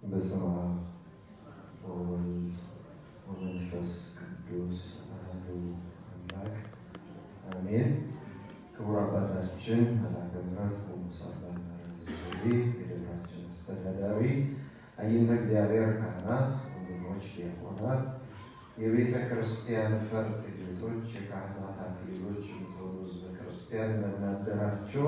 በስመ አብ ወወልድ ወመንፈስ ቅዱስ አሐዱ አምላክ አሜን። ክቡር አባታችን መላከ ምሕረት ቆሞስ አባ ናርዶስ የደብራችን አስተዳዳሪ፣ አይንተ እግዚአብሔር ካህናት፣ ወንድሞች ዲያቆናት፣ የቤተ ክርስቲያን ፈርጥ ጌቶች፣ የካህናት አክሊሎች የምትሆኑ ሕዝበ ክርስቲያን እንደምን አደራችሁ?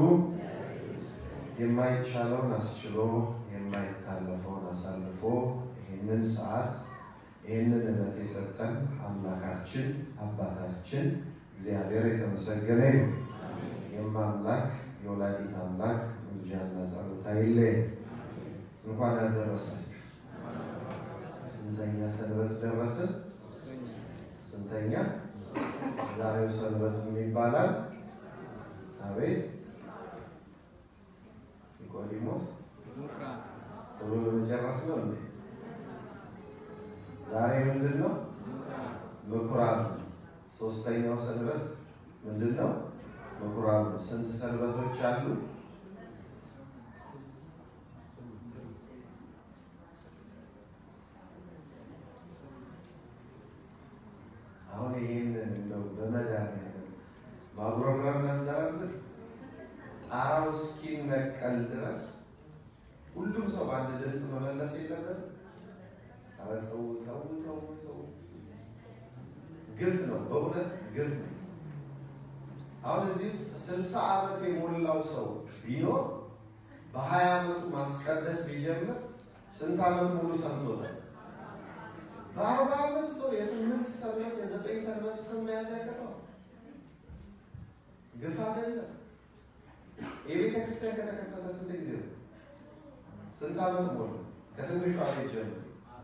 የማይቻለውን አስችሎ የማይታለፈውን አሳልፎ ይህንን ሰዓት ይህንን ዕለት የሰጠን አምላካችን አባታችን እግዚአብሔር የተመሰገነ ይሁን። የማምላክ የወላዲት አምላክ ምልጃና ጸሎት አይለየን። እንኳን አደረሳችሁ። ስንተኛ ሰንበት ደረስን? ስንተኛ? ዛሬው ሰንበት ምን ይባላል? አቤት ኒቆዲሞስ ቶሎ ለመጨረስ ነው እንዴ? ዛሬ ምንድነው? ምኩራብ። ሶስተኛው ሰንበት ምንድነው? ምኩራብ። ስንት ሰንበቶች አሉ? አሁን ይሄን እንደው በመድኃኒዓለም ማጉረምረም ነበረብን። ጣራው እስኪነቀል ድረስ ሁሉም ሰው በአንድ ድምፅ መመለስ የለበትም። ኧረ ተው ተው ተው ተው፣ ግፍ ነው፣ በእውነት ግፍ ነው። አሁን እዚህ ውስጥ 60 ዓመት የሞላው ሰው ቢኖር በ20 ዓመቱ ማስቀደስ ቢጀምር ስንት ዓመት ሙሉ ሰምቶታል? በ40 ዓመት ሰው የ8 ሰንበት የ9 ሰንበት ስም መያዝ ያቀተዋል። ግፍ አይደለም? የቤተ ክርስቲያን ከተከፈተ ስንት ጊዜ ነው? ስንት ዓመት ሞላ? ከትንሿ ቤት ጀምሮ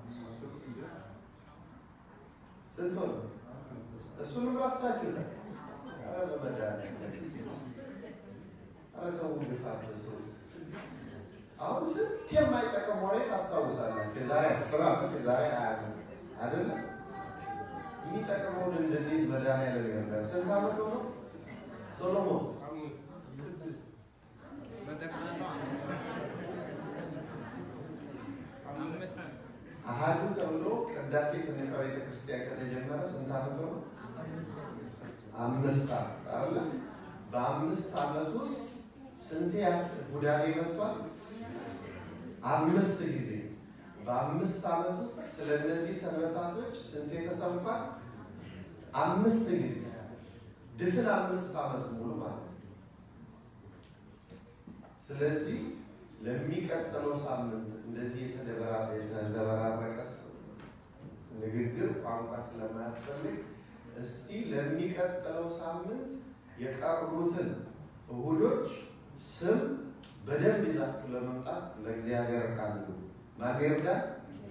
ስንት ሆነ? እሱንም ራስታችሁታል። ኧረ በመድኃኒዓለም ኧረ ተው፣ ግፍ አትስሩ። አሁን ስንት የማይጠቅም ወሬ ታስታውሳላችሁ? የዛሬ 10 ዓመት የዛሬ 20 ዓመት አይደለ? የሚጠቅመውን እንድንይዝ መድኃኒዓለም ይርዳል። ስንት ዓመት ሆነ ሶሎሞን? አሃዱ ተብሎ ቅዳሴ ትንሿ ቤተ ክርስቲያን ከተጀመረ ስንት ዓመት ሆነ? 5 ዓመት አይደለ? በ5 ዓመት ውስጥ ስንቴ ሁዳዴ መጥቷል? 5 ጊዜ። በ5 ዓመት ውስጥ ስለነዚህ ሰንበታቶች ስንቴ ተሰብኳል? 5 ጊዜ። ድፍን 5 ዓመት ሙሉ ማለት ነው። ስለዚህ ለሚቀጥለው ሳምንት እንደዚህ የተዘበራረቀ ንግግር ቋንቋ ስለማያስፈልግ እስቲ ለሚቀጥለው ሳምንት የቀሩትን እሁዶች ስም በደንብ ይዛችሁ ለመምጣት ለእግዚአብሔር ቃል ነው። ማን ይርዳል?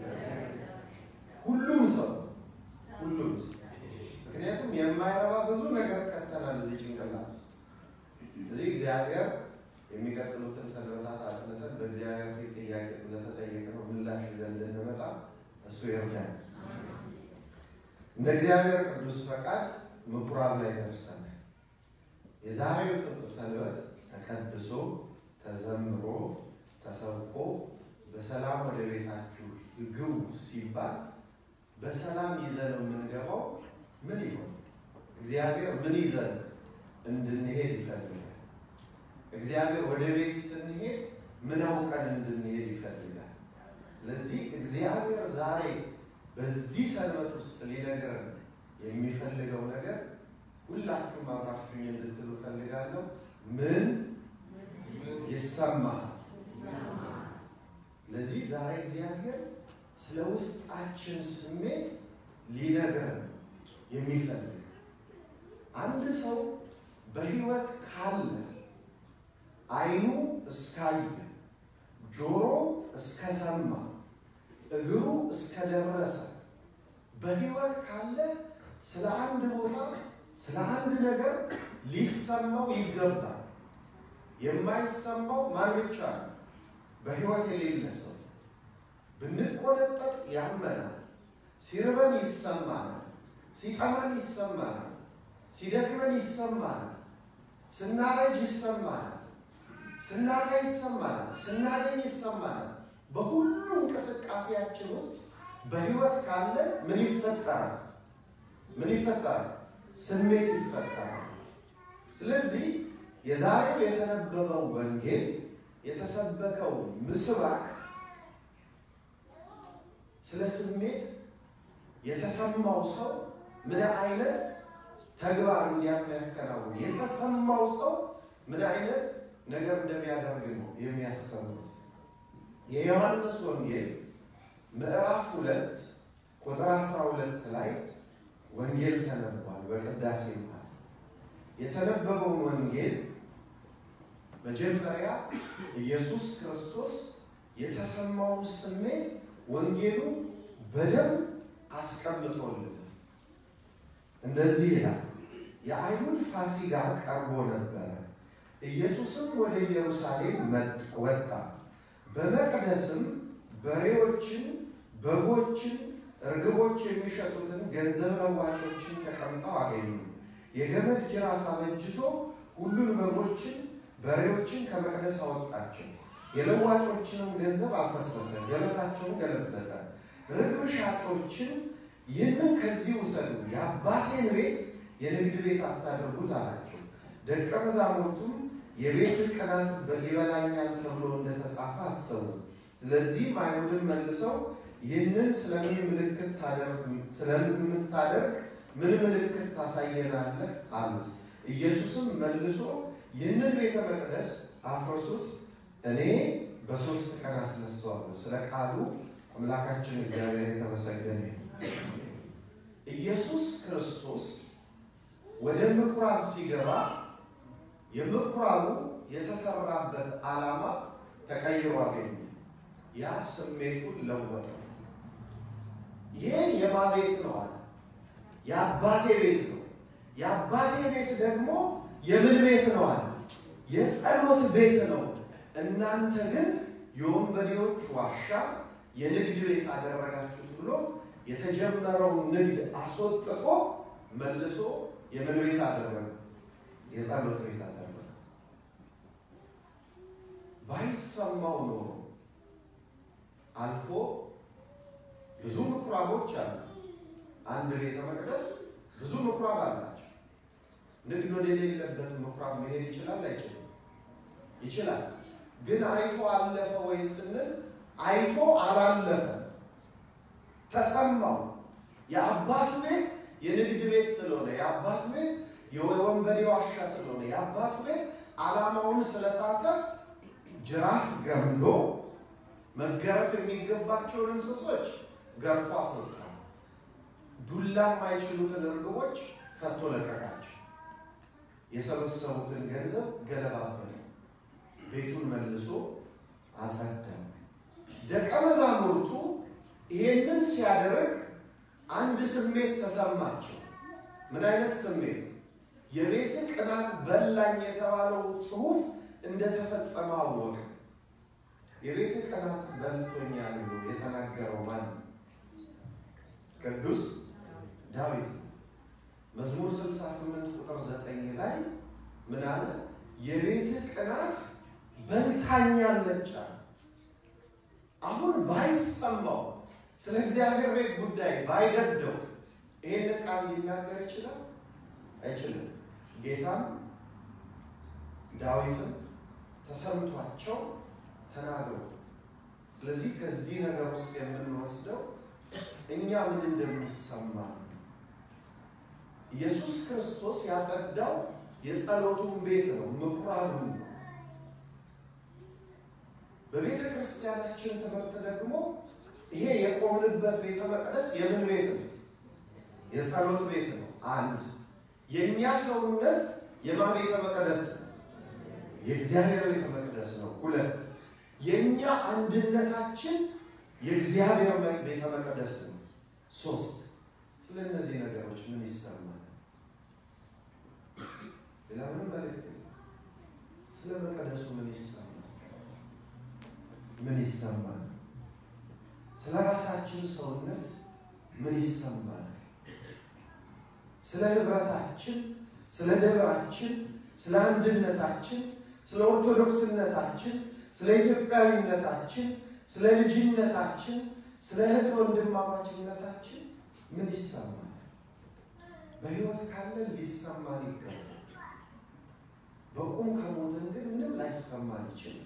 ሁሉም ሰው። ምክንያቱም የማይረባ ብዙ ነገር ከተናል እዚህ ጭንቅላት ውስጥ። እዚህ እግዚአብሔር የሚቀጥሉትን ሰንበታት አጥንተን በእግዚአብሔር ፊት ጥያቄ ለተጠየቅነው ምላሽ ይዘን እንድንመጣ እሱ ይርዳል። እንደ እግዚአብሔር ቅዱስ ፈቃድ ምኩራብ ላይ ደርሰናል። የዛሬው ሰንበት ተቀድሶ ተዘምሮ ተሰብኮ በሰላም ወደ ቤታችሁ ግቡ ሲባል በሰላም ይዘን የምንገባው ምን ይሆን? እግዚአብሔር ምን ይዘን እንድንሄድ ይፈልጋል? እግዚአብሔር ወደ ቤት ስንሄድ ምን አውቀን እንድንሄድ ይፈልጋል? ለዚህ እግዚአብሔር ዛሬ በዚህ ሰንበት ውስጥ ሊነግረን የሚፈልገው ነገር ሁላችሁም አብራችሁኝ እንድትሉ ፈልጋለሁ። ምን ይሰማል? ለዚህ ዛሬ እግዚአብሔር ስለ ውስጣችን ስሜት ሊነግረን የሚፈልግ አንድ ሰው በሕይወት ካለ አይኑ እስካየ ጆሮ እስከሰማ እግሩ እስከደረሰ በሕይወት ካለ ስለ አንድ ቦታ ስለ አንድ ነገር ሊሰማው ይገባል። የማይሰማው ማን ብቻ ነው? በሕይወት የሌለ ሰው። ብንቆነጠጥ ያመናል፣ ሲርበን ይሰማናል፣ ሲጠማን ይሰማናል፣ ሲደክመን ይሰማናል፣ ስናረጅ ይሰማናል፣ ስናጣ ይሰማናል፣ ስናገኝ ይሰማናል። በሁሉ እንቅስቃሴ በህይወታችን ውስጥ በህይወት ካለ ምን ይፈጠራል? ስሜት ይፈጠራል። ስለዚህ የዛሬው የተነበበው ወንጌል የተሰበከው ምስባክ ስለ ስሜት የተሰማው ሰው ምን አይነት ተግባር እንደሚያከናውን የተሰማው ሰው ምን አይነት ነገር እንደሚያደርግ ነው የሚያስተምሩት። የዮሐንስ ወንጌል ምዕራፍ 2 ቁጥር 12 ላይ ወንጌል ተነቧል። በቅዳሴ መሃል የተነበበው ወንጌል መጀመሪያ ኢየሱስ ክርስቶስ የተሰማውን ስሜት ወንጌሉ በደንብ አስቀምጦልን እንደዚህ ይላል። የአይሁድ ፋሲካ ቀርቦ ነበር። ኢየሱስም ወደ ኢየሩሳሌም ወጣ። በመቅደስም በሬዎችን፣ በጎችን፣ እርግቦች የሚሸጡትን ገንዘብ ለዋጮችን ተቀምጠው አገኙ። የገመድ ጅራፍ አበጅቶ ሁሉን በጎችን፣ በሬዎችን ከመቅደስ አወጣቸው። የለዋጮችንም ገንዘብ አፈሰሰ፣ ገበታቸውን ገለበጠ። ርግብ ሻጮችን ይህንን ከዚህ ውሰዱ፣ የአባቴን ቤት የንግድ ቤት አታድርጉት አላቸው። ደቀ መዛሙርቱም የቤት ቅናት ይበላኛል ተብሎ እንደተጻፈ አሰቡ። ስለዚህም አይሁድን መልሰው ይህንን ስለምታደርግ ምን ምልክት ታሳየናለህ አሉት። ኢየሱስም መልሶ ይህንን ቤተ መቅደስ አፍርሱት፣ እኔ በ3 ቀን አስነሳዋለሁ። ስለ ቃሉ አምላካችን እግዚአብሔር የተመሰገነ ይሁን። ኢየሱስ ክርስቶስ ወደ ምኩራብ ሲገባ የምኩራቡ የተሰራበት ዓላማ ተቀይሮ አገኘ። ያ ስሜቱን ለወጠ። ይሄ የማን ቤት ነው አለ? የአባቴ ቤት ነው። የአባቴ ቤት ደግሞ የምን ቤት ነው አለ? የጸሎት ቤት ነው። እናንተ ግን የወንበዴዎች ዋሻ፣ የንግድ ቤት አደረጋችሁት ብሎ የተጀመረውን ንግድ አስወጥቶ መልሶ የምን ቤት አደረገ? የጸሎት ቤት አደረገ። ባይሰማው ኖሮ አልፎ ብዙ ምኩራቦች አሉ። አንድ ቤተ መቅደስ ብዙ ምኩራብ አላቸው። ንግድ ወደሌለበት ምኩራብ መሄድ ይችላል አይችልም? ይችላል። ግን አይቶ አለፈ ወይ ስንል አይቶ አላለፈ። ተሰማው። የአባቱ ቤት የንግድ ቤት ስለሆነ፣ የአባቱ ቤት የወንበዴ ዋሻ ስለሆነ፣ የአባቱ ቤት ዓላማውን ስለሳተ ጅራፍ ገምዶ መገረፍ የሚገባቸውን እንስሶች ገርፎ አስወጣ። ዱላ የማይችሉትን እርግቦች ፈቶ ለቀቃቸው። የሰበሰቡትን ገንዘብ ገለባበት። ቤቱን መልሶ አጸዳው። ደቀ መዛሙርቱ ይሄንን ሲያደርግ አንድ ስሜት ተሰማቸው። ምን አይነት ስሜት? የቤት ቅናት በላኝ የተባለው ጽሑፍ እንደተፈጸመ አወቀ። የቤት ቅናት በልቶኛል ብሎ የተናገረው ማን? ቅዱስ ዳዊት። መዝሙር 68 ቁጥር 9 ላይ ምን አለ? የቤት ቅናት በልታኛለች። አሁን ባይሰማው ስለ እግዚአብሔር ቤት ጉዳይ ባይገደው ይሄን ቃል ሊናገር ይችላል? አይችልም። ጌታም ዳዊትም ተሰምቷቸው ተናገሩ። ስለዚህ ከዚህ ነገር ውስጥ የምንወስደው እኛ ምን እንደሚሰማ ኢየሱስ ክርስቶስ ያጸዳው የጸሎቱን ቤት ነው፣ ምኩራቡን ነው። በቤተ ክርስቲያናችን ትምህርት ደግሞ ይሄ የቆምንበት ቤተ መቅደስ የምን ቤት ነው? የጸሎት ቤት ነው። አንድ የኛ ሰውነት የማን ቤተ መቅደስ ነው? የእግዚአብሔር ቤተ መቅደስ ነው። ሁለት የኛ አንድነታችን የእግዚአብሔር ቤተ መቅደስ ነው። ሶስት ስለ እነዚህ ነገሮች ምን ይሰማል? ለምን መልእክት ስለ መቅደሱ ምን ይሰማል? ምን ይሰማል? ስለ ራሳችን ሰውነት ምን ይሰማል? ስለ ህብረታችን፣ ስለ ደብራችን፣ ስለ አንድነታችን፣ ስለ ኦርቶዶክስነታችን፣ ስለ ኢትዮጵያዊነታችን፣ ስለ ልጅነታችን፣ ስለ እህት ወንድማማችነታችን ምን ይሰማል? በህይወት ካለን ሊሰማን ይገባል። በቁም ከሞትን ግን ምንም ላይሰማን ይችላል።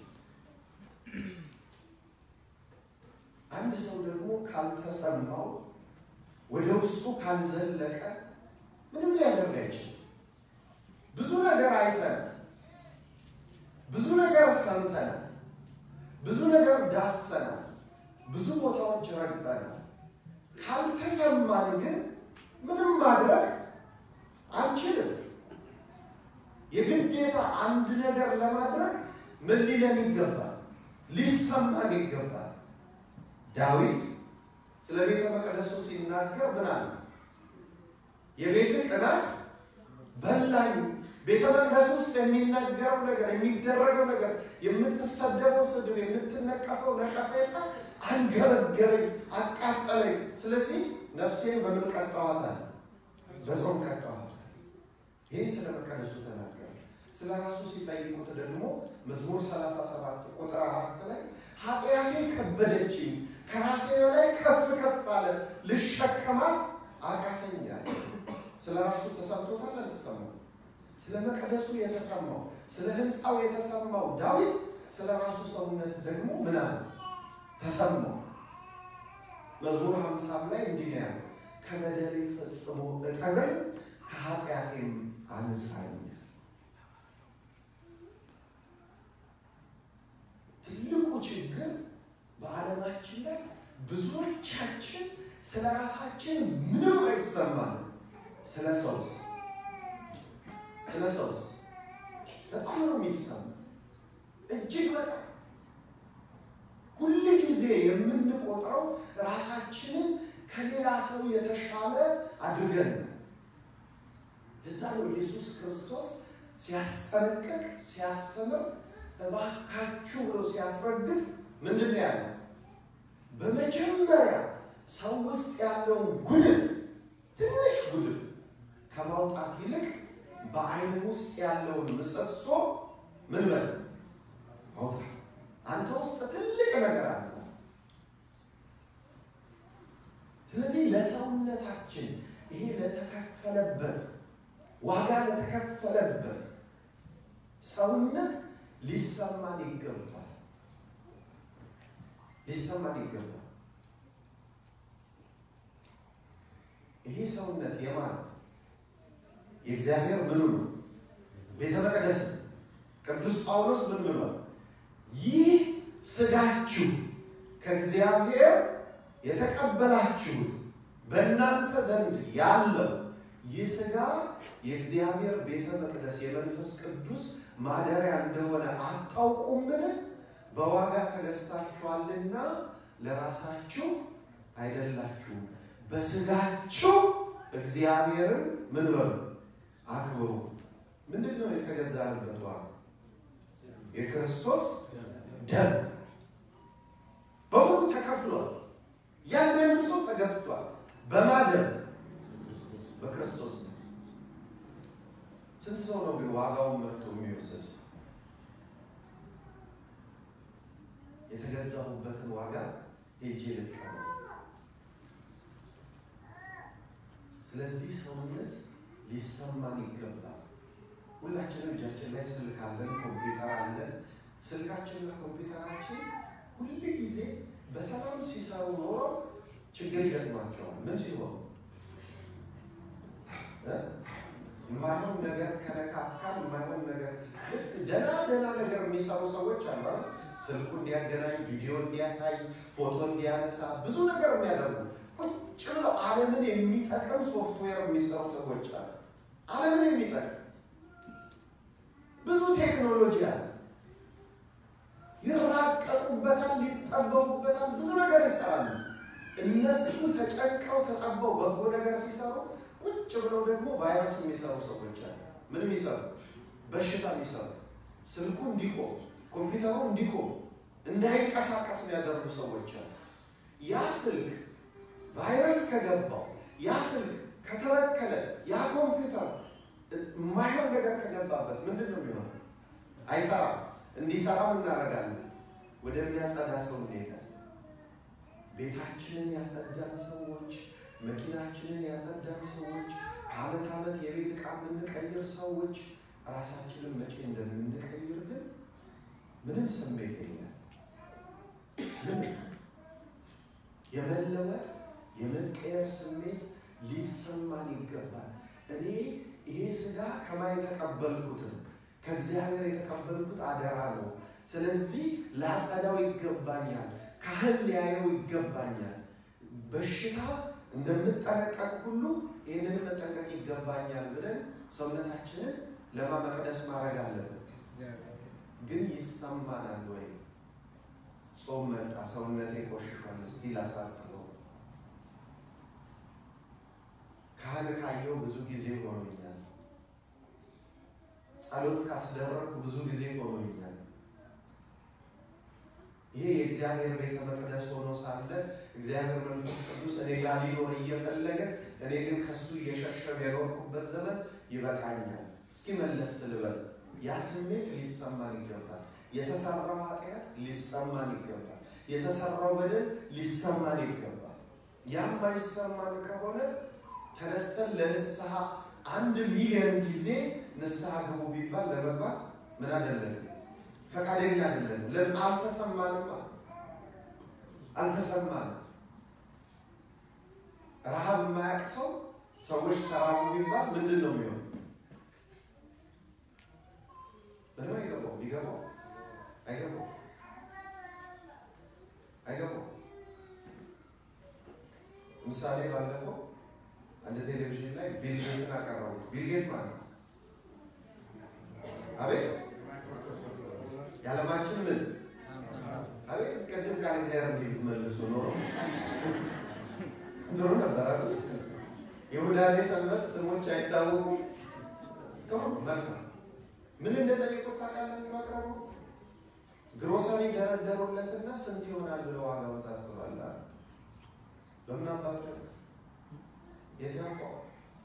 አንድ ሰው ደግሞ ካልተሰማው ወደ ውስጡ ካልዘለቀ ምንም ሊያደርግ አይችልም። ብዙ ነገር አይተን፣ ብዙ ነገር ሰምተን፣ ብዙ ነገር ዳሰን፣ ብዙ ቦታዎች ረግጠን ካልተሰማን ግን ምንም ማድረግ አንችልም። የግዴታ አንድ ነገር ለማድረግ ምን ሊለን ይገባል? ሊሰማን ይገባል። ዳዊት ስለ ቤተ መቅደሱ ሲናገር ምን አለ? የቤት ቅናት በላኝ። ቤተ መቅደስ ውስጥ የሚናገረው ነገር፣ የሚደረገው ነገር፣ የምትሰደበው ስድብ፣ የምትነቀፈው ነቀፌታ አንገበገበኝ፣ አቃጠለኝ። ስለዚህ ነፍሴን በምን ቀጣዋታል? በጾም ቀጣዋታል። ይህን ስለ መቅደሱ ተናገረ። ስለ ራሱ ሲጠይቁት ደግሞ መዝሙር 37 ቁጥር 4 ላይ ኃጢአቴ ከበደችኝ፣ ከራሴ በላይ ከፍ ከፍ አለ፣ ልሸከማት አቃተኝ አለ። ስለ ራሱ ተሰምቶታል አልተሰማም? ስለ መቅደሱ የተሰማው፣ ስለ ህንፃው የተሰማው ዳዊት ስለ ራሱ ሰውነት ደግሞ ምን አለ? ተሰማው። መዝሙር 50 ላይ እንዲህ ነው ያለው፣ ከበደሌ ፈጽሞ እጠበኝ፣ ከኃጢአቴም አንጻኝ። ትልቁ ችግር በዓለማችን ላይ ብዙዎቻችን ስለ ራሳችን ምንም አይሰማንም። ስለ ሰውስ በጣም ነው የሚሰማ። እጅግ በጣም ሁሉ ጊዜ የምንቆጥረው ራሳችንን ከሌላ ሰው የተሻለ አድርገን ነው። ለዛ ነው ኢየሱስ ክርስቶስ ሲያስጠነቅቅ ሲያስተምር እባካችሁ ብሎ ሲያስረግጥ ምንድን ነው ያለው? በመጀመሪያ ሰው ውስጥ ያለውን ጉድፍ፣ ትንሽ ጉድፍ ከማውጣት ይልቅ በዓይን ውስጥ ያለውን ምሰሶ ምን በል አውጣ። አንተ ውስጥ ትልቅ ነገር አለ። ስለዚህ ለሰውነታችን ይሄ ለተከፈለበት ዋጋ ለተከፈለበት ሰውነት ሊሰማን ይገባል። ይሄ ሰውነት የማን? የእግዚአብሔር ምኑ ነው? ቤተ መቅደስ። ቅዱስ ጳውሎስ ምን ብሏል? ይህ ስጋችሁ ከእግዚአብሔር የተቀበላችሁት በእናንተ ዘንድ ያለው ይህ ስጋ የእግዚአብሔር ቤተ መቅደስ የመንፈስ ቅዱስ ማደሪያ እንደሆነ አታውቁምን? በዋጋ ተገዝታችኋልና ለራሳችሁ አይደላችሁም። በስጋችሁ እግዚአብሔርን ምን በሉ? አክብሩ። ምንድን ነው የተገዛንበት ዋጋ? የክርስቶስ ደም በሙሉ ተከፍሏል። ያንደን ሰው ተገዝቷል። በማደም በክርስቶስ ነው። ስንት ሰው ነው ግን ዋጋውን መጥቶ የሚወስድ? የተገዛሁበትን ዋጋ ሄጄ ልቀበል። ስለዚህ ሰውነት ሊሰማን ይገባል። ሁላችንም እጃችን ላይ ስልክ አለን፣ ኮምፒውተር አለን። ስልካችንና ኮምፒውተራችን ሁሉ ጊዜ በሰላም ሲሰሩ ኖሮ ችግር ይገጥማቸዋል። ምን ሲሆን የማይሆን ነገር ከነካካል፣ የማይሆን ነገር ልክ ደህና ነገር የሚሰሩ ሰዎች አሉ። ስልኩ እንዲያገናኝ፣ ቪዲዮ እንዲያሳይ፣ ፎቶ እንዲያነሳ፣ ብዙ ነገር የሚያደርጉ ቁጭ ብለው ዓለምን የሚጠቅም ሶፍትዌር የሚሰሩ ሰዎች አሉ። ዓለምን የሚጠቅም ብዙ ቴክኖሎጂ አለ። ይራቀቁበታል፣ ሊጠበቡበታል፣ ብዙ ነገር ይሰራሉ። እነሱ ተጨንቀው ተጠበው በጎ ነገር ሲሰሩ ቁጭ ብለው ደግሞ ቫይረስ የሚሰሩ ሰዎች አሉ። ምንም ይሰሩ በሽታ የሚሰሩ ስልኩ እንዲቆም ኮምፒውተሩ እንዲቆም እንዳይንቀሳቀስ የሚያደርጉ ሰዎች አሉ። ያ ስልክ ቫይረስ ከገባው፣ ያ ስልክ ከተበከለ፣ ያ ኮምፒውተር የማይሆን ነገር ከገባበት ምንድን ነው የሚሆነው? አይሰራም። እንዲሰራም እናደርጋለን። ወደሚያጸዳ ሰው እንሄዳለን። ቤታችንን ያጸዳን ሰዎች፣ መኪናችንን ያጸዳን ሰዎች፣ ከዓመት ዓመት የቤት ዕቃ የምንቀይር ሰዎች ራሳችንን መቼ እንደምንቀይር ግን ምንም ስሜት የለም። የመለወጥ የመቀየር ስሜት ሊሰማን ይገባል። እኔ ይሄ ሥጋ ከማን የተቀበልኩት ነው? ከእግዚአብሔር የተቀበልኩት አደራ ነው። ስለዚህ ላጸዳው ይገባኛል፣ ካህን ሊያየው ይገባኛል። በሽታ እንደምጠነቀቅ ሁሉ ይህንን መጠንቀቅ ይገባኛል ብለን ሰውነታችንን ለማመቅደስ ማድረግ አለብን። ግን ይሰማናል ወይ? ጾም መጣ፣ ሰውነቴ ቆሽሿል፣ እስቲ ላሳጥበው። ካህን ካየው ብዙ ጊዜ ሆኖኛል። ጸሎት ካስደረግኩ ብዙ ጊዜ ሆኖኛል። ይሄ የእግዚአብሔር ቤተ መቅደስ ሆኖ ሳለ እግዚአብሔር መንፈስ ቅዱስ እኔ ጋር ሊኖር እየፈለገ እኔ ግን ከሱ እየሸሸው የኖርኩበት ዘመን ይበቃኛል። እስኪ መለስ ልበል። ያ ስሜት ሊሰማን ይገባል። የተሰራው ኃጢአት ሊሰማን ይገባል። የተሰራው በደል ሊሰማን ይገባል። ያም ማይሰማን ከሆነ ተነስተን ለንስሐ 1 ሚሊዮን ጊዜ ንስሐ ግቡ ቢባል ለመግባት ምን አይደለም ፈቃደኛ አይደለም። ለምን? አልተሰማንም። ረሃብ የማያውቅ ሰው ሰዎች ተራቡ ቢባል ምንድን ነው የሚሆነው? ምንም አይገባው። ቢገባው አይገባው። ምሳሌ ባለፈው አንድ ቴሌቪዥን ላይ ቢል ጌትን አቀረቡት። ቢል ጌት ማለት አቤት ያለማችን ምን አቤት ቅድም ቃል እግዚአብሔር እንዴት መልሶ ኖሮ ነበር አይደል? የሁዳዴ ሰንበት ስሞች አይታወቁ መልካም ምን እንደጠየቁት ታውቃላችሁ? አቅርቡ ግሮሰሪ ደረደሩለትና ስንት ይሆናል ብለው ዋጋውን ታስባለህ? በምን አባቱ የታውቀው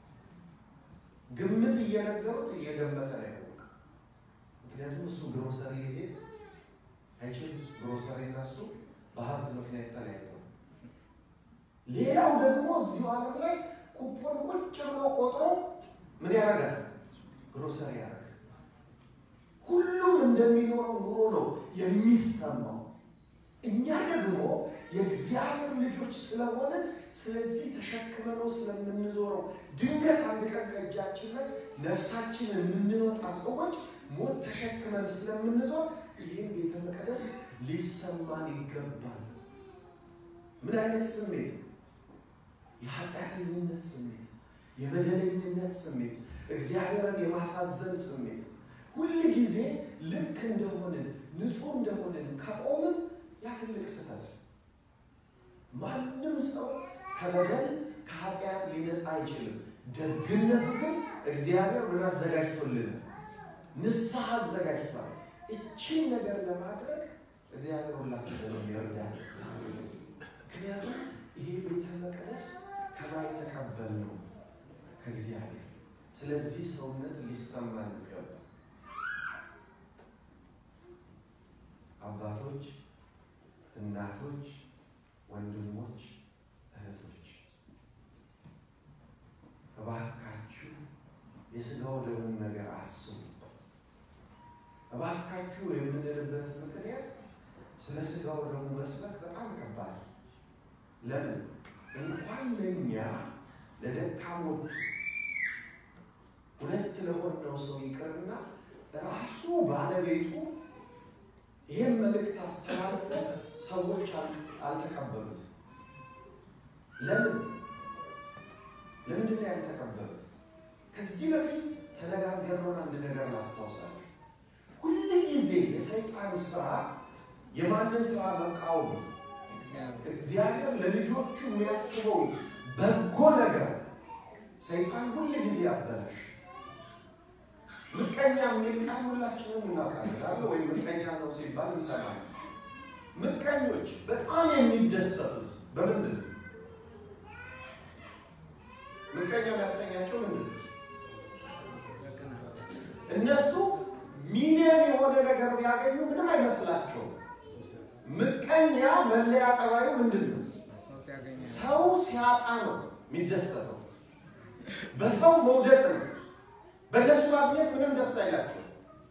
ግምት እየነገሩት እየገመተ ነው ያወቀ። ምክንያቱም እሱ ግሮሰሪ ሊሄድ አይችልም። ግሮሰሪ እና እሱ በሀብት ምክንያት ተለያይተው፣ ሌላው ደግሞ እዚሁ ዓለም ላይ ኩፖን ቁጭ ብሎ ቆጥሮ ምን ያደርጋል? ግሮሰሪ ያደርጋል። ሁሉም እንደሚኖረው ኑሮ ነው የሚሰማው። እኛ ደግሞ የእግዚአብሔር ልጆች ስለሆነ ስለዚህ ተሸክመነው ስለምንዞረው ድንገት አንድ ቀን ከእጃችን ላይ ነፍሳችንን የምንወጣ ሰዎች ሞት ተሸክመን ስለምንዞር ይህም ቤተ መቅደስ ሊሰማን ይገባል። ምን አይነት ስሜት? የኃጢአተኝነት ስሜት፣ የበደለኝነት ስሜት፣ እግዚአብሔርን የማሳዘን ስሜት። ሁል ጊዜ ልክ እንደሆንን ንጹህ እንደሆንን ከቆምን ያ ትልቅ ስህተት። ማንም ሰው ከበደል ከኃጢአት ሊነጻ አይችልም። ደግነቱ ግን እግዚአብሔር ምን አዘጋጅቶልናል? ንስሐ አዘጋጅቷል። እቺን ነገር ለማድረግ እግዚአብሔር ሁላችንን ይርዳል። ምክንያቱም ይሄ ቤተ መቅደስ ከማን የተቀበልነው? ከእግዚአብሔር። ስለዚህ ሰውነት ሊሰማን ይገባል። አባቶች፣ እናቶች፣ ወንድሞች፣ እህቶች እባካችሁ የሥጋው ደሙን ነገር አስቡበት። እባካችሁ የምንልበት ምክንያት ስለ ሥጋው ደሙ መስበክ በጣም ከባድ። ለምን? እንኳን ለእኛ ለደካሞች ሁለት ለሆነው ሰው ይቅርና ራሱ ባለቤቱ ይህን መልእክት አስተላልፎ ሰዎች አልተቀበሉት። ለምንድን ነው ያልተቀበሉት? ከዚህ በፊት ተነጋገርነውን አንድ ነገር ላስታውሳችሁ። ሁል ጊዜ የሰይጣን ስራ የማንን ስራ መቃወም? እግዚአብሔር ለልጆቹ የሚያስበው በጎ ነገር ሰይጣን ሁል ጊዜ ያበላሽ። ምቀኛ የሚል ቃል ሁላችንም እናውቃለን ወይ? ምቀኛ ነው ሲባል እንሰማለን። ምቀኞች በጣም የሚደሰቱት በምንድን ነው? ምቀኛ የሚያሰኛቸው ምንድን ነው? እነሱ ሚሊዮን የሆነ ነገር ቢያገኙ ምንም አይመስላቸውም። ምቀኛ መለያ ጠባዩ ምንድን ነው? ሰው ሲያጣ ነው የሚደሰተው። በሰው መውደቅ ነው። በእነሱ ማግኘት ምንም ደስ አይላቸው።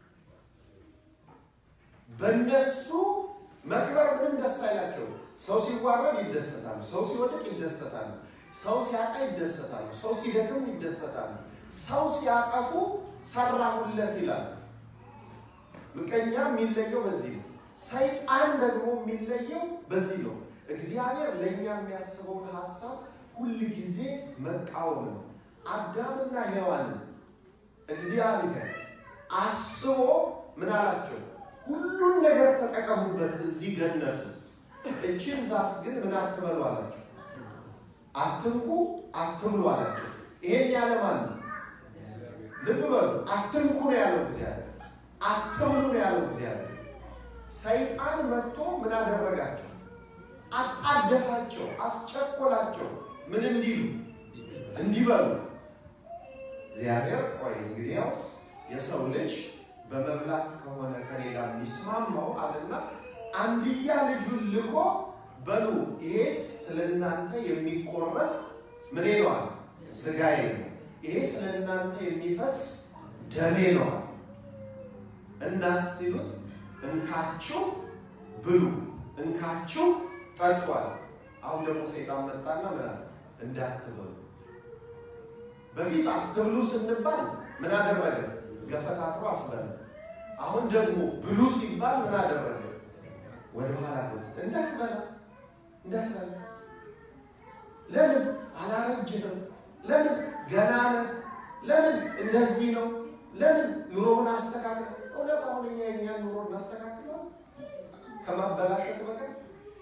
በእነሱ መክበር ምንም ደስ አይላቸው። ሰው ሲዋረድ ይደሰታሉ። ሰው ሲወድቅ ይደሰታሉ። ሰው ሲያጣ ይደሰታሉ። ሰው ሲደክም ይደሰታሉ። ሰው ሲያጠፉ ሰራሁለት ይላል። ምቀኛ የሚለየው በዚህ ነው። ሰይጣን ደግሞ የሚለየው በዚህ ነው። እግዚአብሔር ለኛ የሚያስበውን ሐሳብ ሁሉ ጊዜ መቃወም ነው። አዳምና ሔዋንን እግዚአብሔር አስቦ ምን አላቸው? ሁሉን ነገር ተጠቀሙበት እዚህ ገነት ውስጥ፣ እቺን ዛፍ ግን ምን አትበሉ አላቸው። አትንኩ፣ አትብሉ አላቸው። ይሄን ያለ ማን ነው? ልብ በሉ። አትንኩ ነው ያለው እግዚአብሔር። አትብሉ ነው ያለው እግዚአብሔር። ሰይጣን መጥቶ ምን አደረጋቸው? አጣደፋቸው፣ አስቸኮላቸው። ምን እንዲሉ እንዲበሉ። እግዚአብሔር ቆይ እንግዲያውስ የሰው ልጅ በመብላት ከሆነ ከሌላ የሚስማማው አለና አንድያ ልጁን ልኮ በሉ ይሄስ ስለናንተ የሚቆረስ ምን ነው? ስጋዬ ነው። ይሄ ስለናንተ የሚፈስ ደሜ ነው። እናስ ሲሉት እንካችሁ ብሉ፣ እንካችሁ ጠጡ አለ። አሁን ደግሞ ሰይጣን መጣና ምን አለ? እንዳትበሉ። በፊት አትብሉ ስንባል ምን አደረገ? ገፈታትሮ አስበለ። አሁን ደግሞ ብሉ ሲባል ምን አደረገ? ወደ ኋላ ወጣ። እንዳትበላ፣ እንዳትበላ። ለምን? አላረጅንም። ለምን? ገና ነህ። ለምን? እንደዚህ ነው። ለምን? ኑሮውን አስተካክል። እውነት አሁን የኛን ኑሮ እናስተካክለው ከማበላሸት በቀር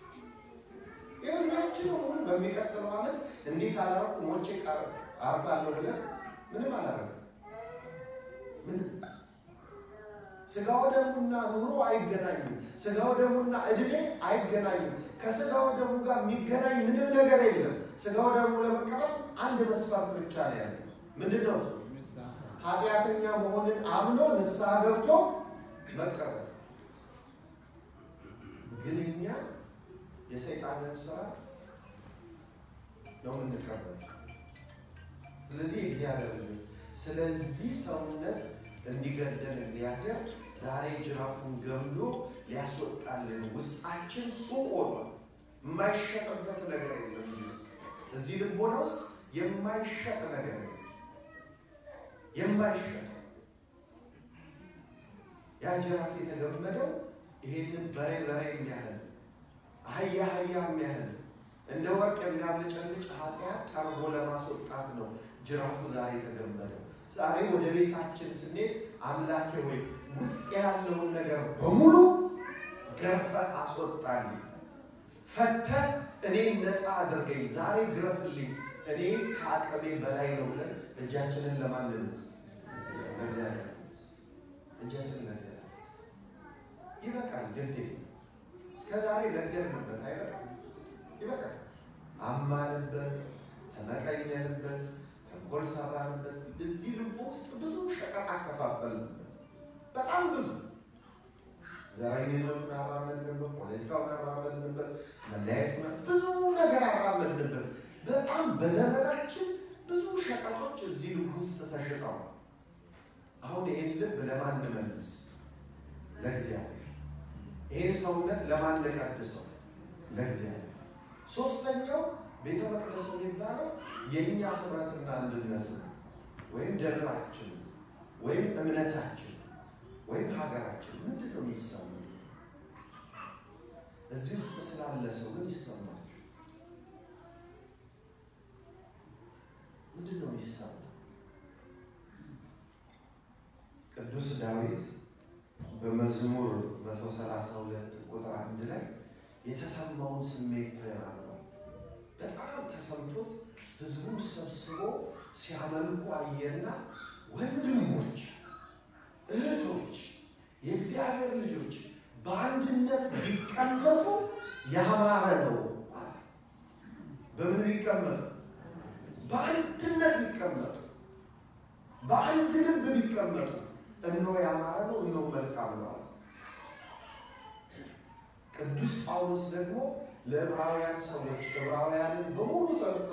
የሁላችን ሁሉ በሚቀጥለው ዓመት እንዲህ ካላረኩ ሞቼ አርፋለሁ ብለህ ምንም አላረግም። ምንም ስጋው ደሙና ኑሮ አይገናኙም። ስጋው ደሙና እድሜ አይገናኙም። ከስጋው ደሙ ጋር የሚገናኝ ምንም ነገር የለም። ስጋው ደሙ ለመቀበል አንድ መስፈርት ብቻ ነው ያለው። ምንድነው እሱ? ኃጢአተኛ መሆንን አምኖ ንስሐ ገብቶ መቀበል። ግን እኛ የሰይጣንን ስራ ነው የምንቀበል። ስለዚህ እግዚአብሔር ልጅ ስለዚህ ሰውነት እንዲገደል እግዚአብሔር ዛሬ ጅራፉን ገምዶ ሊያስወጣልን ውስጣችን ሱቅ ሆኗል። የማይሸጥበት ነገር የለም። እዚህ ልቦና ውስጥ የማይሸጥ ነገር የለም። የማይሸጥ ያ ጅራፍ የተገመደው ይሄንን በሬ የሚያህል አህያ የሚያህል እንደ ወርቅ የሚያብለጨልጭ ኃጢአት ጠርጎ ለማስወጣት ነው ጅራፉ ዛሬ የተገመደው። ዛሬ ወደ ቤታችን ስንሄድ አምላኬ ሆይ ውስጥ ያለውን ነገር በሙሉ ገርፈ አስወጣልኝ፣ ፈተህ እኔን ነፃ አድርገኝ፣ ዛሬ ግረፍልኝ፣ እኔ ከአቅሜ በላይ ነው ብለን እጃችንን ለማን እንስጥ? ለእግዚአብሔር እጃችንን ለእግዚአብሔር ይበቃል። ግዴ እስከ ዛሬ ነገርንበት አይበቃም? ይበቃል። አማንበት፣ ተመቀኘንበት፣ ተንኮል ሰራንበት። እዚህ ልቦ ውስጥ ብዙ ሸቀጥ አከፋፈልንበት። በጣም ብዙ ዘረኝነቱን አራመድንበት፣ ፖለቲካውን አራመድንበት፣ መለያየት ብዙ ነገር አራመድንበት። በጣም በዘመናችን ብዙ ሸቀጦች እዚህ ልብ ውስጥ ተሽጠዋል። አሁን ይህን ልብ ለማን እንመልስ? ለእግዚአብሔር። ይህን ሰውነት ለማን እንቀድሰው? ለእግዚአብሔር። ሶስተኛው ቤተ መቅደስ የሚባለው የእኛ ህብረትና አንድነት ነው። ወይም ደብራችን ወይም እምነታችን ወይም ሀገራችን። ምንድን ነው የሚሰማው? እዚህ ውስጥ ስላለ ሰው ምን ይሰማችሁ? ምንድን ነው የሚሰማው? ቅዱስ ዳዊት በመዝሙር 132 ቁጥር 1 ላይ የተሰማውን ስሜት ተናግሯል። በጣም ተሰምቶት ህዝቡን ሰብስቦ ሲያመልኩ አየና ወንድሞች፣ እህቶች፣ የእግዚአብሔር ልጆች በአንድነት ቢቀመጡ ያማረ ነው አለ። በምን ቢቀመጡ? በአንድነት ቢቀመጡ፣ በአንድ ልብ ቢቀመጡ እነሆ ያማረ ነው፣ እነሆ መልካም ነው አለ። ቅዱስ ጳውሎስ ደግሞ ለዕብራውያን ሰዎች ዕብራውያን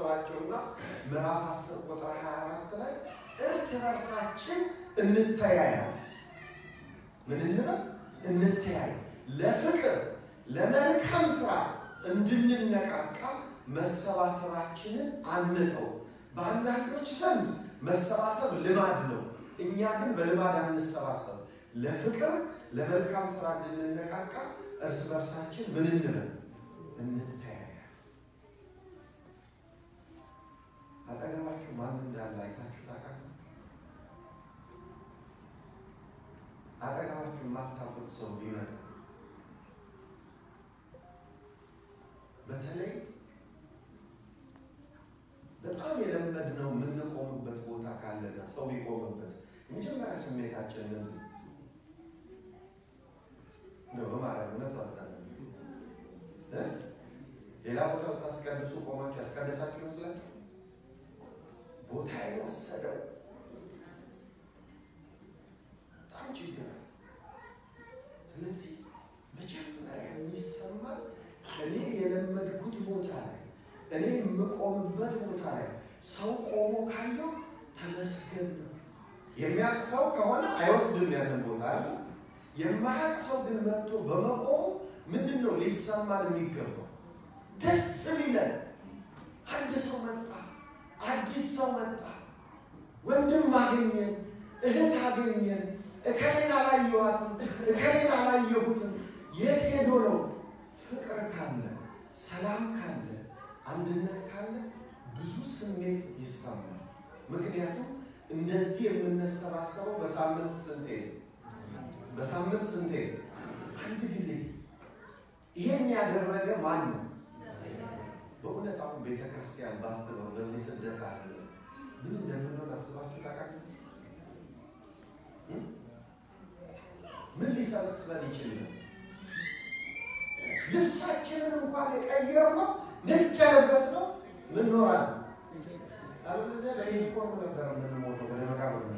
ላሳስባቸውና ምዕራፍ 10 ቁጥር 24 ላይ እርስ በርሳችን እንተያይ። ምን እንበል? እንተያይ። ለፍቅር ለመልካም ሥራ እንድንነቃቃ መሰባሰባችንን አንተው። በአንዳንዶች ዘንድ መሰባሰብ ልማድ ነው። እኛ ግን በልማድ አንሰባሰብ። ለፍቅር ለመልካም ሥራ እንድንነቃቃ እርስ በርሳችን ምን እንበል? እንተያይ። አጠገባችሁ ማን እንዳለ አይታችሁ ታውቃላችሁ? አጠገባችሁ የማታውቁት ሰው ቢመጣ በተለይ በጣም የለመድነው የምንቆምበት ቦታ ካለና ሰው ቢቆምበት የመጀመሪያ ስሜታችን ምንድን ነው? በማርያም እውነት አጣለ ሌላ ቦታ ብታስቀድሱ ቆማችሁ ያስቀደሳችሁ ይመስላል። ቦታ የወሰደው በጣም ችግር። ስለዚህ መጀመሪያ የሚሰማል እኔ የለመድኩት ቦታ ላይ እኔ የምቆምበት ቦታ ላይ ሰው ቆሞ ካለው ተመስገን ነው። የሚያውቅ ሰው ከሆነ አይወስድም ያንን ቦታ አለ። የማያውቅ ሰው ግን መጥቶ በመቆሙ ምንድነው ሊሰማን የሚገባው? ደስ ይላል። አንድ ሰው መጣ፣ አዲስ ሰው መጣ፣ ወንድም አገኘን፣ እህት አገኘን፣ እከሌን አላየኋትም፣ እከሌን አላየሁትም። የት ሄዶ ነው? ፍቅር ካለ፣ ሰላም ካለ፣ አንድነት ካለ ብዙ ስሜት ይሰማል። ምክንያቱም እንደዚህ የምንሰባሰበው በሳምንት ስንቴ? በሳምንት ስንቴ? አንድ ጊዜ። ይሄን ያደረገ ማን ነው? በእውነት አሁን ቤተክርስቲያን ባትኖር በዚህ ስደት አለ ምን እንደምንሆን አስባችሁ ታውቃላችሁ? ምን ሊሰበስበን ይችል ነው? ልብሳችንን እንኳን የቀየርነው ነጭ ለበስነው ምን ኖራል? አለበለዚያ በዩኒፎርም ነበር የምንሞተው። ወደ መቃብር ነው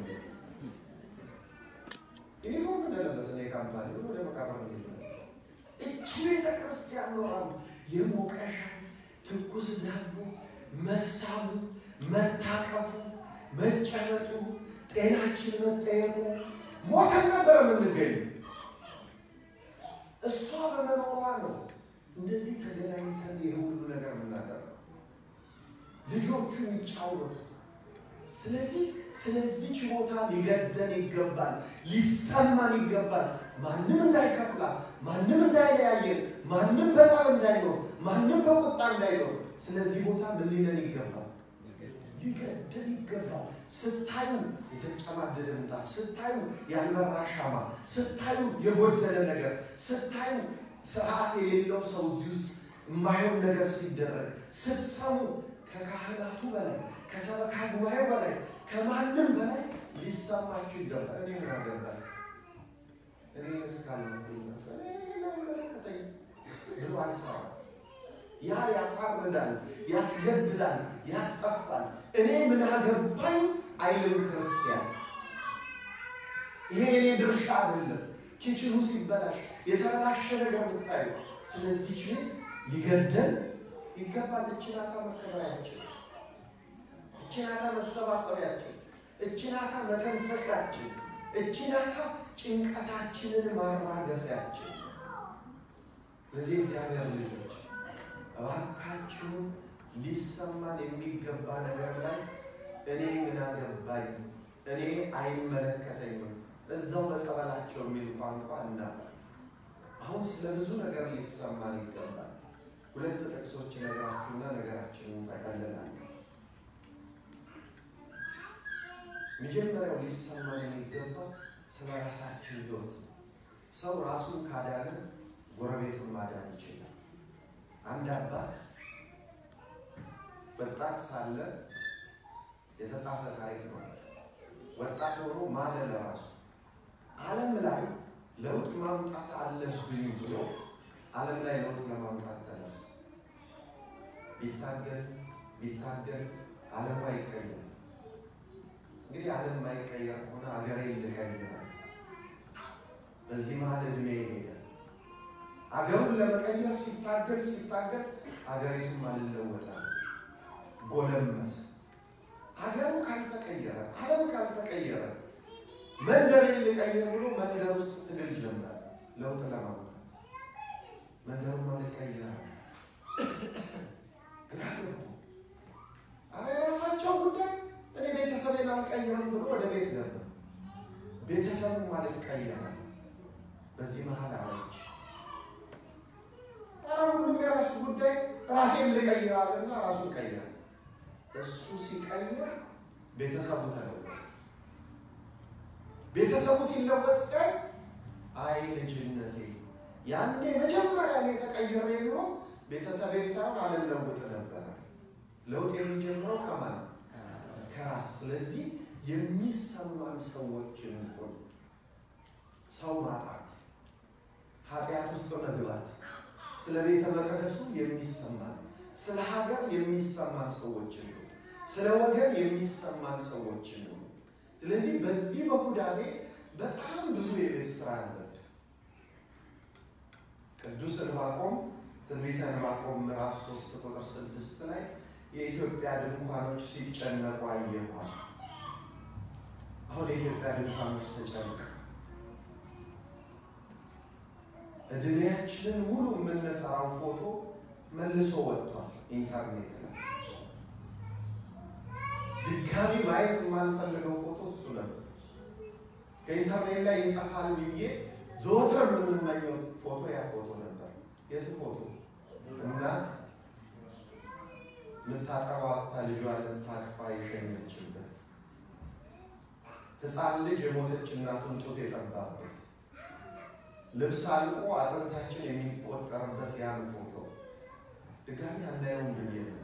ዩኒፎርም እንደለበስን የካምፓኒ ወደ መቃብር ነው። እቺ ቤተክርስቲያን ኖራል የሞቀሻ ትኩስ ዳቦ መሳሙ፣ መታቀፉ፣ መጨመጡ፣ ጤናችን መጠየቁ ሞተን ነበር የምንገኘው። እሷ በመኖሯ ነው እንደዚህ ተገናኝተን የሁሉ ነገር የምናደርገው። ልጆቹ የሚጫወቱት። ስለዚህ ቦታ ሊገደን ይገባል፣ ሊሰማን ይገባል። ማንም እንዳይከፍላ፣ ማንም እንዳይለያየን፣ ማንም በጸብ እንዳይኖር፣ ማንም በቁጣ እንዳይኖር። ስለዚህ ቦታ ምን ሊለን ይገባል? ሊገደን ይገባል። ስታዩ የተጨማደደ ምንጣፍ፣ ስታዩ ያልበራ ሻማ፣ ስታዩ የጎደለ ነገር፣ ስታዩ ስርዓት የሌለው ሰው እዚህ ውስጥ የማይሆን ነገር ሲደረግ ስትሰሙ ከካህናቱ በላይ ከሰበካ ጉባኤው በላይ ከማንም በላይ ሊሰማችሁ ይገባል። እኔ ምን አገባኝ? እኔ እስካልኩኝ ብሎ አይሰራም። ያ ያሳርዳል፣ ያስገድላል፣ ያስጠፋል። እኔ ምን አገባኝ አይልም ክርስቲያን። ይሄ የኔ ድርሻ አይደለም። ኪችኑ ሲበላሽ የተበላሸ ነገር ብታዩ ስለዚህ ቤት ሊገደን ይገባል። እችናታ መከበሪያችን፣ እችናታ መሰባሰቢያችን፣ እችናታ መተንፈሻችን፣ እችናታ ጭንቀታችንን ማራገፊያችን። ለዚህ እግዚአብሔር ልጆች እባካችሁን ሊሰማን የሚገባ ነገር ላይ እኔ ምን አገባኝ፣ እኔ አይመለከተኝም፣ እዛው በጸበላቸው የሚል ቋንቋ እናውቅ። አሁን ስለብዙ ነገር ሊሰማን ይገባል። ሁለት ጥቅሶች ነገራችሁና ነገራችንን ተቀልላል። መጀመሪያው ሊሰማን የሚገባው ስለ ራሳችን ሕይወት። ሰው ራሱን ካዳነ ጎረቤቱን ማዳን ይችላል። አንድ አባት ወጣት ሳለ የተጻፈ ታሪክ ነው። ወጣት ሆኖ ማለ ለራሱ ዓለም ላይ ለውጥ ማምጣት አለብኝ ብሎ ዓለም ላይ ለውጥ ለማምጣት ተነሳ። ቢታገል ዓለም አይቀየርም። እንግዲህ ዓለም ማይቀየር ሆነ አገሬን ልቀይራል። በዚህ መሀል እድሜ ይሄዳል። አገሩን ለመቀየር ሲታገል አገሪቱን ማልለወጣለች። ጎለመሰ። ሀገሩ ካልተቀየረ፣ ዓለም ካልተቀየረ መንደርን ልቀይር ብሎ መንደር ውስጥ ትግል ጀመረ ለውጥ ለማምጣት። መንደሩ ማለት ቀይራ ግራ ገቡ። የራሳቸው ጉዳይ እኔ ቤተሰቤን አልቀይርም ብሎ ወደ ቤት ገባ። ቤተሰቡ ማለት ቀይራ በዚህ መሃል አለች ሁሉም የራሱ ጉዳይ ራሴን ልቀይራልና ራሱን ቀይራ። እሱ ሲቀይር ቤተሰቡ ተለወጠ። ቤተሰቡ ሲለወጥ ሲያይ አይ ልጅነቴ ያኔ መጀመሪያ ላይ ተቀይሬ ቢሆን ቤተሰቤን ሳይሆን ዓለም ለውጥ ነበር። ለውጥ የሚጀምረው ከማን? ከራስ። ስለዚህ የሚሰማን ሰዎች እንሆን። ሰው ማጣት፣ ኃጢአት ውስጥ መግባት፣ ስለ ቤተ መቅደሱ የሚሰማን፣ ስለ ሀገር የሚሰማን ሰዎች ነው። ስለ ወገን የሚሰማን ሰዎች ነው። ስለዚህ በዚህ በጉዳኔ በጣም ብዙ የቤት ስራ ነበር። ቅዱስ ዕንባቆም ትንቢተ ዕንባቆም ምዕራፍ 3 ቁጥር 6 ላይ የኢትዮጵያ ድንኳኖች ሲጨነቁ አየኋል። አሁን የኢትዮጵያ ድንኳኖች ተጨንቀው እድሜያችንን ሙሉ የምንፈራው ፎቶ መልሶ ወጥቷል ኢንተርኔት ላይ። ድጋሚ ማየት የማልፈልገው ፎቶ እሱ ነበር። ከኢንተርኔት ላይ ይጠፋል ብዬ ዘወትር የምንመኘው ፎቶ ያ ፎቶ ነበር። የቱ ፎቶ? እናት ምታጠባታ ልጇን ታቅፋ የሸኘችበት፣ ሕፃን ልጅ የሞተች እናቱን ጡት የጠባበት፣ ልብስ አልቆ አጥንታችን የሚቆጠርበት ያን ፎቶ ድጋሚ አናየውም ብዬ ነበር።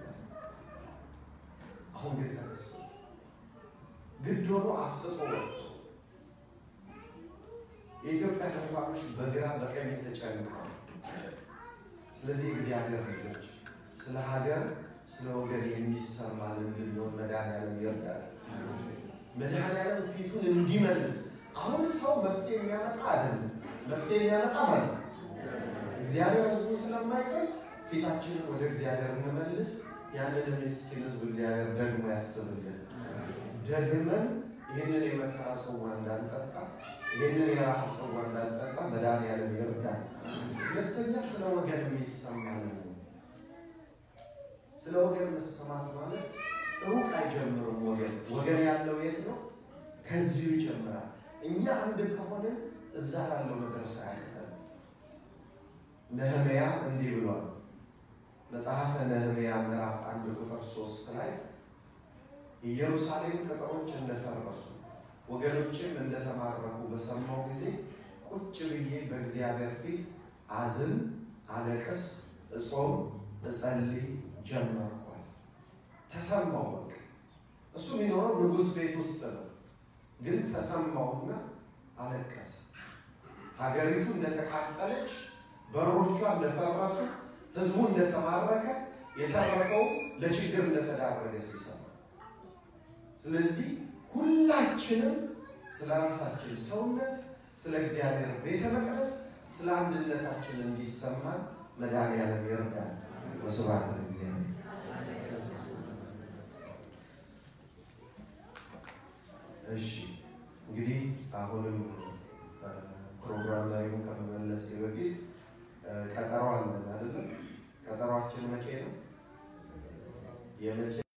አሁን ግን ተከሰ ግድ ሆኖ አፍጥጦ ወጥቶ የኢትዮጵያ ድንኳኖች በግራ በቀኝ ተጨንቀዋል። ስለዚህ እግዚአብሔር ልጆች ስለ ሀገር ስለ ወገን የሚሰማን እንድንሆን መድኃኒዓለም ይርዳል። መድኃኒዓለም ፊቱን እንዲመልስ። አሁን ሰው መፍትሄ የሚያመጣ አይደለም። መፍትሄ የሚያመጣ ማለት ነው እግዚአብሔር ሕዝቡን ስለማይጥል ፊታችንን ወደ እግዚአብሔር እንመልስ። ያንን ምስኪን ሕዝብ እግዚአብሔር ደግሞ ያስብልን። ደግመን ይህንን የመከራ ጽዋ እንዳንጠጣ፣ ይህንን የረሃብ ጽዋ እንዳንጠጣ መድኃኒዓለም ይርዳል። ሁለተኛ ስለ ወገን የሚሰማን ነው። ስለ ወገን መሰማት ማለት ሩቅ አይጀምርም። ወገን ያለው የት ነው? ከዚሁ ይጀምራል። እኛ አንድ ከሆንን እዛ ላለው መድረስ አያቅተንም። ነህምያ እንዲህ ብሏል። መጽሐፈ ነህምያ ምዕራፍ 1 ቁጥር 3 ላይ ኢየሩሳሌም ቅጥሮች እንደፈረሱ ወገኖችም እንደተማረኩ በሰማው ጊዜ ቁጭ ብዬ በእግዚአብሔር ፊት አዝን፣ አለቅስ፣ እጾም፣ እጸልይ ጀመርኳል። ተሰማው። በቃ እሱ የሚኖረው ንጉሥ ቤት ውስጥ ነው። ግን ተሰማውና አለቀሰ። ሀገሪቱ እንደተቃጠለች፣ በሮቿ እንደፈረሱ፣ ህዝቡ እንደተማረከ፣ የተረፈው ለችግር እንደተዳረገ ሲሰማ፣ ስለዚህ ሁላችንም ስለ ራሳችን ሰውነት፣ ስለ እግዚአብሔር ቤተ መቅደስ፣ ስለ አንድነታችን እንዲሰማን መድኃኒዓለም ይርዳል። ወስብሐት ለእግዚአብሔር። እሺ እንግዲህ አሁንም ፕሮግራም ላይ ከመመለስ በፊት ቀጠሮ አለን አይደል? ቀጠሯችን መቼ ነው? የመቼ